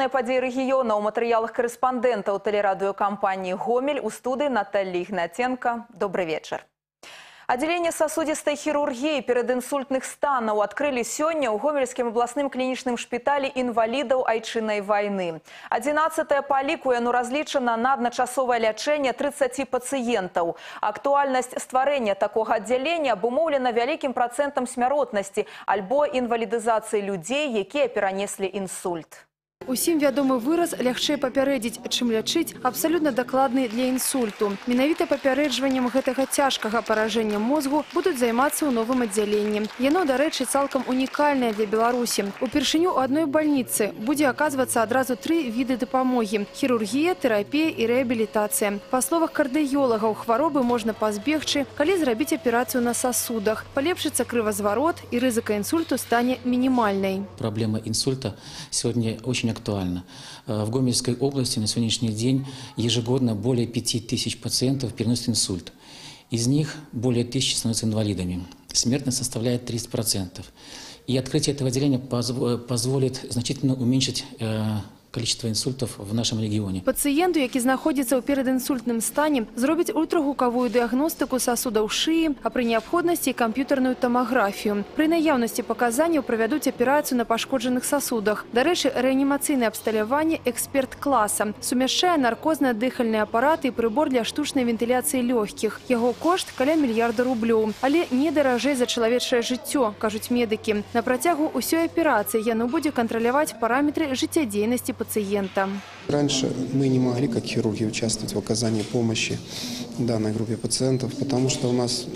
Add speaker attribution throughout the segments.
Speaker 1: Галоўныя падзеі рэгіёна ў матэрыялах карэспандэнтаў тэлерадыёкампаніі «Гомель», у студыі Наталья Ігнатенко. Добрый вечер. Отделение сосудистой хирургии перадинсультных станов открыли сегодня у Гомельским областным клиничным шпитале инвалидов айчыннай войны. 11-е по ліку яно разлічана на адначасовае лячэнне 30 пациентов. Актуальность стварэння такого отделения абумоўлена вялікім процентом смяротнасці альбо інвалідызацыі людзей, якія перанеслі інсульт.
Speaker 2: Усім вядомы выраз «лягчэй папярэдзіць, чым лячыць» абсалютна дакладны для інсульту. Менавіта папярэджваннем гэтага цяжкага паражэння мозгу будуць займацца ў новым аддзяленні. Яно, дарэчы, цалкам унікальнае для Беларусі. Упершыню ў адной бальніцы будзе аказвацца адразу 3 віды дапамогі – хірургія, тэрапія і рэабілітацыя. Па словах кардыёлагаў, хваробы можна пазбегчы, калі зрабіць аперацыю на сасудах. Палепшыцца крывазварот і рызыка інсульту стане минимальной.
Speaker 3: Проблема инсульта сегодня очень актуальна. В Гомельской области на сегодняшний день ежегодно более 5000 пациентов переносят инсульт. Из них более 1000 становятся инвалидами. Смертность составляет 30%. И открытие этого отделения позволит значительно уменьшить количество инсультов в нашем регионе.
Speaker 2: Пациенту, які знаходзіцца ў перадінсультным стане, зробяць ультрагукавую дыягностыку сасудаў шыі, а пры неабходнасці камп'ютарную томаграфію. Пры наяўнасці паказанняў правядуць аперацыю на пашкоджаных сасудах. Дарэчы, рэанімацыйнае абсталяванне эксперт-класа сумяшчае наркозна-дыхальныя апараты і прыбор для штучнай вентыляцыі лёгкіх. Яго кошт каля мільярда рублёў. Але не даражэй за чалавечае жыццё, кажуць медыкі. На працягу ўсёй аперацыі яно будзе кантраляваць параметры жыццядзейнасці пациента.
Speaker 4: Раньше мы не могли, как хирурги, участвовать в оказании помощи данной группе пациентов, потому что у нас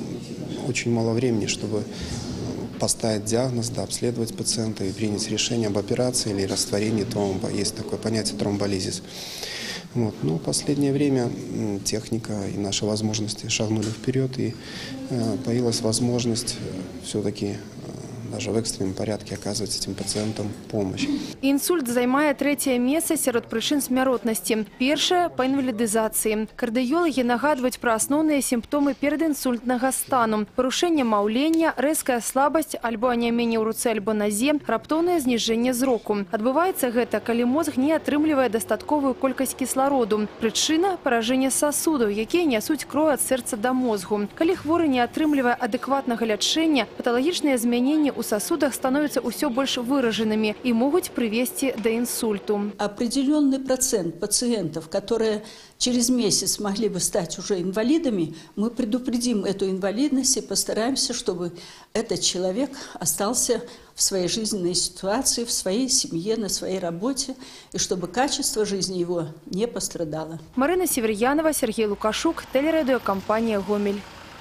Speaker 4: очень мало времени, чтобы поставить диагноз, обследовать пациента и принять решение об операции или растворении тромба. Есть такое понятие тромболизис. Вот. Но в последнее время техника и наши возможности шагнули вперед, и появилась возможность все-таки даже в экстренном порядке оказывать этим пациентам помощь.
Speaker 2: Інсульт займае 3-е месца сярод прычын смяротнасці. Першае – па інвалідызацыі. Кардыёлагі нагадваюць пра асноўныя сімптомы перадінсультнага стану. Парушэнне маўлення, рэзкая слабасць альбо анямение ў руцэ альбо назе, раптоўнае зніжэнне зроку. Адбываецца гэта, калі мозг не атрымлівае дастатковую колькасць кіслароду. Прычына – паражэнне сасудаў, якія нясуць кроў ад сэрца да мозгу. Калі хворы не атрымлівае адэкватнага лячэння, паталагічныя змяненні у сосудах становятся все больше выраженными и могут привести до инсульту.
Speaker 5: Определенный процент пациентов, которые через месяц могли бы стать уже инвалидами, мы предупредим эту инвалидность и постараемся, чтобы этот человек остался в своей жизненной ситуации, в своей семье, на своей работе, и чтобы качество жизни его не пострадало.
Speaker 2: Марина Северьянова, Сергей Лукашук, телерадиокомпания «Гомель».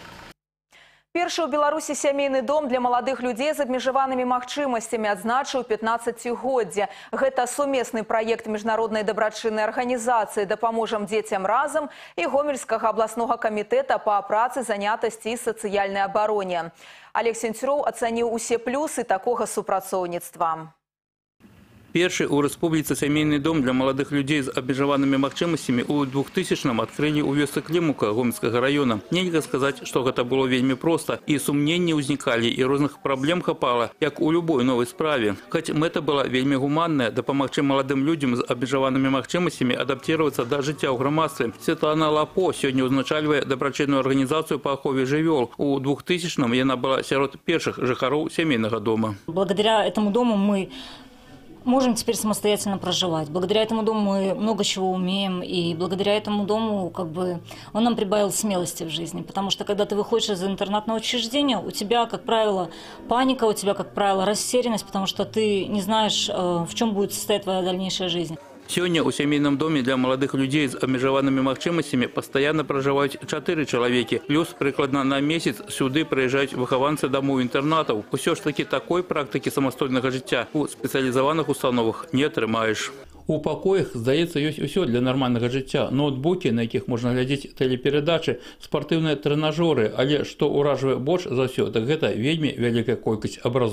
Speaker 1: Першы ў Беларусі сямейны дом для маладых людзей з абмежаванымі магчымасцямі адзначыў 15-годдзе. Гэта сумесны праект міжнароднай дабрачыннай арганізацыі «Дапаможам дзецям разам» і Гомельскага абласнога камітэта па працы, занятасці і сацыяльнай абароне. Олег Сенцюроў ацаніў усе плюсы такога супрацоўніцтва.
Speaker 6: Першы ў рэспубліцы сямейны дом для маладых людзей з абмежаванымі магчымасцямі ў 2000-м адкрылі ў вёсцы Клімука Гомельскага района. Нельга сказаць, што гэта было вельмі проста. І сумненні ўзнікалі, і розных праблем хапала, як у любой новай справе. Хоць мэта была вельмі гуманная – дапамагчы маладым людзям з абмежаванымі магчымасцямі адаптироваться да жыцця ў грамадстве. Светлана Лапо сёння ўзначальвае дабрачынную арганізацыю па ахове жывёл. У 2000-м яна была сярод першых жыхароў сямейнага дома.
Speaker 7: Благодаря этому дому мы можем теперь самостоятельно проживать. Благодаря этому дому мы много чего умеем, и благодаря этому дому он нам прибавил смелости в жизни. Потому что когда ты выходишь из интернатного учреждения, у тебя, как правило, паника, у тебя, как правило, растерянность, потому что ты не знаешь, в чем будет состоять твоя дальнейшая жизнь.
Speaker 6: Сёння ў сямейным доме для маладых людзей з абмежаванымі магчымасцямі пастаянна пражываюць 4 чалавекі. Плюс прыкладна на месяц сюды прыязджаюць выхаванцы дамоў-інтэрнатаў. Усё ж такі такой практыкі самастойнага жыцця у спецыялізаваных установах не атрымаеш. У пакоях, здаецца, ёсць усё для нармальнага жыцця. Ноутбукі, на якіх можна глядзець тэлеперадачы, спартыўныя трэнажоры, але што ўражвае больш за ўсё, так гэта вельмі вялікая колькасць абразоў.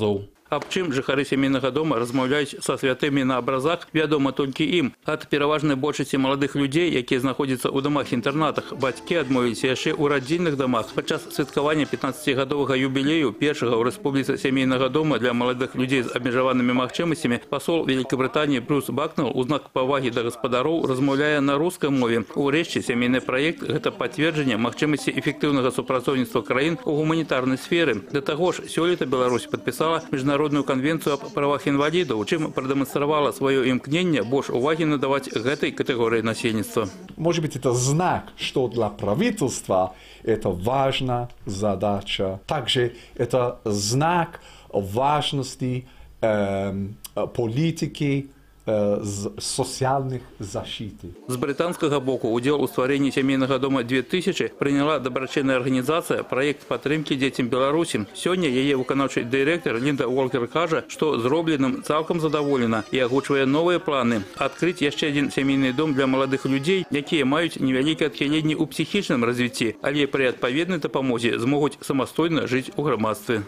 Speaker 6: Аб чым жыхары сямейнага дома размаўляюць са святымі на абразах, вядома толькі ім. Ад пераважнай большасці маладых людзей, якія знаходзяцца ў дамах-інтэрнатах, бацькі адмовіліся яшчэ ў радзільных дамах. Падчас святкавання 15-гадовага юбілею першага ў рэспубліцы сямейнага дома для маладых людзей з абмежаванымі магчымасцямі пасол Великабрытаніі Брюс Бакнелл у знак павагі да гаспадароў размаўляе на рускай мове. Урэшце, сямейны праект – гэта пацверджанне магчымасці эфектыўнага супрацоўніцтва краін у гуманітарнай сферы. Да таго ж, сёлета Беларусь падпісала міжнародную канвенцыю аб правах інвалідаў, чым прадэманстравала сваё імкненне больш увагі надаваць гэтай катэгорыі насельніцтва.
Speaker 8: Может быть, это знак, что для правительства это важная задача. Также это знак важности политики социальных защиты.
Speaker 6: З брытанскага боку удзел у стварэнні сямейнага дома 2000 прыняла дабрачынная арганізацыя праект падтрымкі дзецям Беларусі. Сёння яе выканаўчы дырэктар Лінда Уолкер кажа, што зробленым цалкам задаволена і агучвае новыя планы адкрыць яшчэ адзін сямейны дом для маладых людзей, якія маюць невялікія адхіленні ў псіхічным развіцці, але пры адпаведнай дапамозе змогуць самастойна жыць у грамадстве.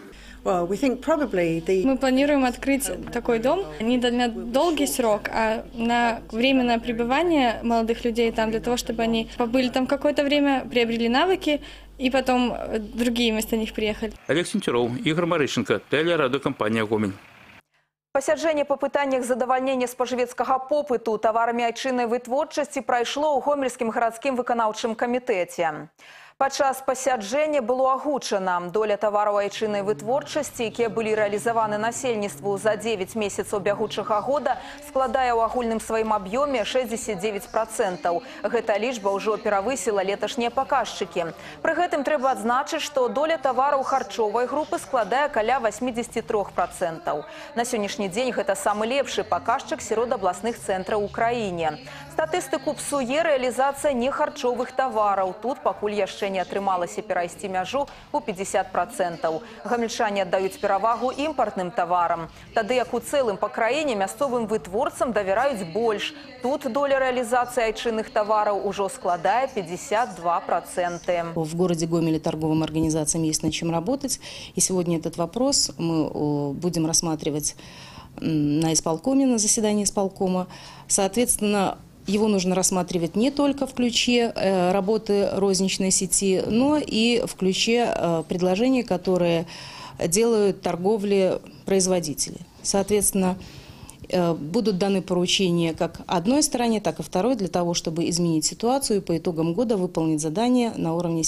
Speaker 9: Мы планируем открыть такой дом не на долгий срок, а на временное пребывание молодых людей там, для того, чтобы они побыли там какое-то время, приобрели навыки, и потом другие вместо них приехали.
Speaker 6: Олег Сенцюроў, Ігор Марышченко, тэлерадыёкампанія «Гомель».
Speaker 1: Пасяджэнне па пытаннях задавальнення спажывецкага попыту таварамі айчыннай вытворчасці прайшло ў Гомельскім гарадскім выканаўчым камітэце. Падчас пасяджэння было агучана доля тавараў айчыннай вытворчасці, якія былі рэалізаваны насельніцтву за 9 месяцаў бягучага года, складае ў агульным сваім аб'ёме 69%. Гэта лічба ўжо перавысіла леташнія паказчыкі. Пры гэтым трэба адзначыць, што доля тавараў харчовай групы складае каля 83%. На сённяшні дзень гэта самы лепшы паказчык сярод абласных цэнтраў у краіне. Статыстыку псуе рэалізацыя нехарчовых тавараў. Тут пакуль яшчэ не атрымалася перайсці мяжу ў 50%. Гамельчане аддаюць перавагу імпартным таварам. Тады як у цэлым па краіне мясцовым вытворцам давяраюць больш. Тут доля рэалізацыі айчынных тавараў ужо складае 52%.
Speaker 10: В городе Гомеле торговым организациям есть над чем работать. И сегодня этот вопрос мы будем рассматривать на исполкоме, на заседании исполкома. Соответственно, его нужно рассматривать не только в ключе работы розничной сети, но и в ключе предложений, которые делают торговли производители. Соответственно, будут даны поручения как одной стороне, так и второй, для того, чтобы изменить ситуацию и по итогам года выполнить задание на уровне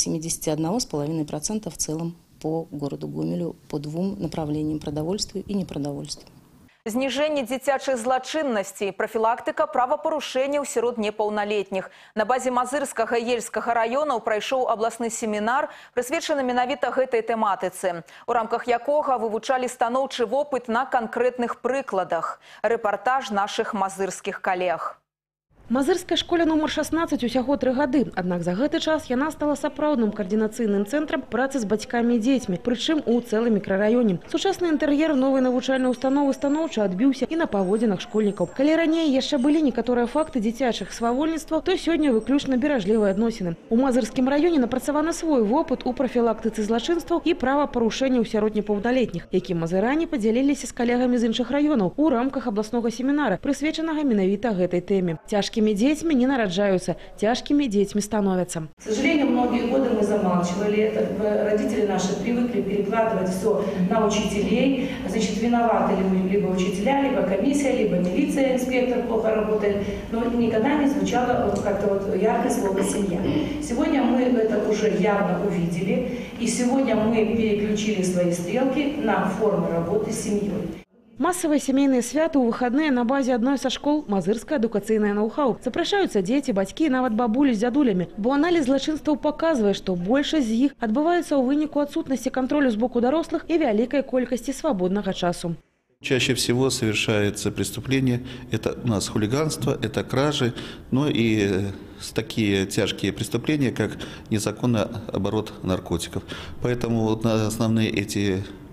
Speaker 10: 71,5% в целом по городу Гомелю по двум направлениям – продовольствию и непродовольствию.
Speaker 1: Зніжэнне дзіцячых злачыннасцей, прафілактыка правапарушэнняў сярод непаўналетніх. На базе Мазырскага і Ельскага раёнаў прайшоў абласны семінар, прысвечаны менавіта гэтай тэматыцы, у рамках якога вывучалі станоўчы вопыт на канкрэтных прыкладах. Рэпартаж нашых мазырскіх калег.
Speaker 11: Мазырская школа номер 16 усяго 3 гады. Аднак за гэты час яна стала сапраўдным каардынацыйным цэнтрам працы з бацькамі і дзецьмі, прычым у цэлым мікрараёне. Сучасны інтэр'ер новай навучальнай установы станоўча адбіўся і на паводзінах школьнікаў. Калі раней яшчэ былі некаторыя факты дзіцячых свавольніцтваў, то сёння выключна беражлівыя адносіны. У Мазырскім раёне напрацаваны свой вопыт у прафілактыцы злачынстваў і правапарушэнняў сярод непаўналетніх, якім мазыране падзяліліся з калегамі з іншых раёнаў у рамках абласнога семінара, прысвечанага менавіта гэтай тэме. Тяжкими детьми не нарождаются, тяжкими детьми становятся.
Speaker 12: К сожалению, многие годы мы замалчивали это. Родители наши привыкли перекладывать все на учителей. Значит, виноваты либо учителя, либо комиссия, либо милиция, инспектор плохо работает. Но никогда не звучало как-то вот яркое слово «семья». Сегодня мы это уже явно увидели. И сегодня мы переключили свои стрелки на формы работы с семьей.
Speaker 11: Массовые семейные святы у выходные на базе одной со школ «Мазырская адукацыйная ноу-хау». Запрашаюцца дзеці, бацькі і нават бабулі з дзядулямі. Бо аналіз злачынстваў паказвае, што большасць з іх адбываецца ў выніку адсутнасці кантролю з боку дарослых і вялікай колькасці свабоднага часу.
Speaker 13: Чаще всего совершается преступление, это у нас хулиганство, это кражи, но и такие тяжкие преступления, как незаконный оборот наркотиков. Поэтому вот основные эти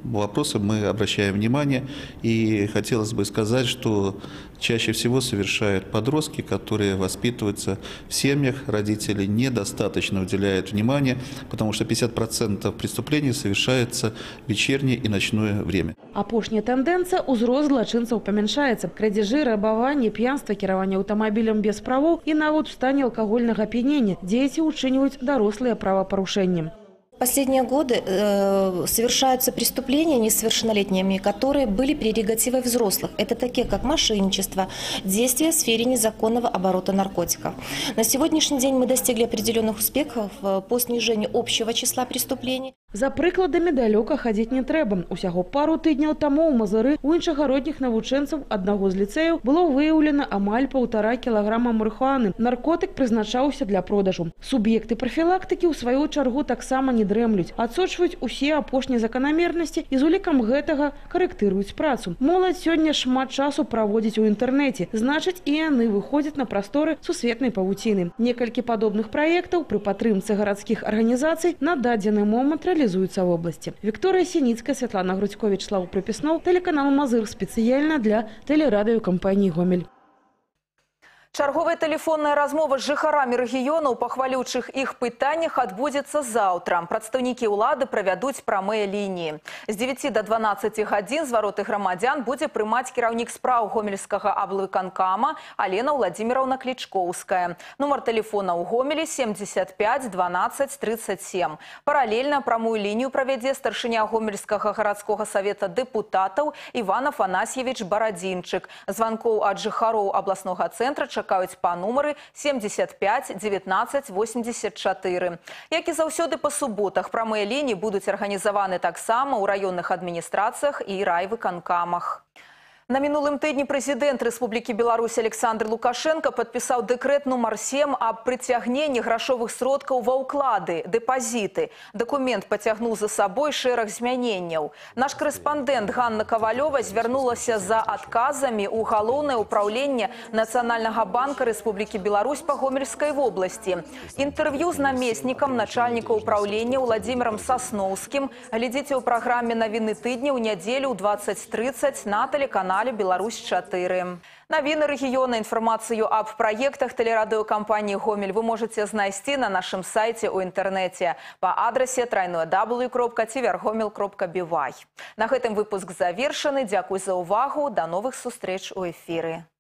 Speaker 13: вопросы мы обращаем внимание. И хотелось бы сказать, что чаще всего совершают подростки, которые воспитываются в семьях, родители недостаточно уделяют внимания, потому что 50% преступлений совершается в вечернее и ночное время.
Speaker 11: Апошняя тенденция – узрост злочинцев памяншаецца. Крадзяжы, рабаванне, п'янства, кіраванне аўтамабілем без правоў і нават у стане алкагольнага ап'янення. Дзеці учыніваюць дарослыя правапарушэнні.
Speaker 14: Последние годы совершаются преступления несовершеннолетними, которые были прерогативой взрослых. Это такие, как мошенничество, действия в сфере незаконного оборота наркотиков. На сегодняшний день мы достигли определенных успехов по снижению общего числа преступлений.
Speaker 11: За прыкладамі далёка хадзіць не трэба. Усяго пару тыдняў таму ў Мазыры у іншагародніх навучэнцаў аднаго з ліцэяў было выяўлена амаль 1,5 кілаграма марыхуаны. Наркотык прызначаўся для продажу. Суб'екты прафілактыкі ў сваю чаргу таксама не дрэмлюць, адсочваюць усе апошнія заканамернасці і з улікам гэтага карэктыруюць працу. Моладзь сёння шмат часу праводзіць у інтэрнэце, значыць і яны выходзяць на прасторы сусветнай павуціны. Некалькі падобных праектаў пры падтрымцы гарадскіх арганізацый на дадзены момант реализуются в области. Виктория Синицкая, Светлана Грудькович, Слава Приписнов, телеканал «Мазыр» специально для телерадиокомпании «Гомель».
Speaker 1: Чарговая тэлефонная размова з жыхарамі рэгіёнаў па хвалючых іх пытаннях адбудзецца заўтра. Прадстаўнікі ўлады правядуць прамыя лініі. З 9 до 12 гадзін звароты грамадзян будзе прымаць кіраўнік спраў гомельскага аблвыканкама Алена Владимировна Клічкоўская. Нумар тэлефона ў Гомелі 75 12 37. Паралельна прамую лінію правядзе старшыня гомельскага гарадскога савета дэпутатаў Іван Афанасьевич Барадзінчык. Званкоў ад жыхароў абласнога цэнтра чакаюць па нумары 75 19 84. Як і заўсёды па суботах, прамыя лініі будуць арганізаваны таксама ў раённых адміністрацыях і райвыканкамах. На мінулым тыдні прэзідэнт Рэспублікі Беларусь Александр Лукашенко падпісаў дэкрэт нумар 7 аб прыцягненні грашовых сродкаў ва ўклады, дэпазіты. Дакумент пацягнуў за сабой шэраг змяненняў. Наш корэспандэнт Ганна Кавалёва звярнулася за адказамі ў Галоўнае ўпраўленне Нацыянальнага банка Рэспублікі Беларусь па Гомельскай вобласці. Інтэрв'ю з намеснікам начальніка ўпраўлення Владимиром Сосновскім глядзіце ў праграме «Навіны тыдня» ў нядзелю ў 20:30 на тэлеканале «Беларусь-4». Навіны рэгіёна, інфармацыю аб праектах тэлерадыёкампаніі «Гомель» вы можаце знайсці на нашым сайце ў інтэрнэце па адрасе www.tvrgomel.by. На гэтым выпуск завершаны. Дзякуй за ўвагу. Да новых сустрэч у эфіры.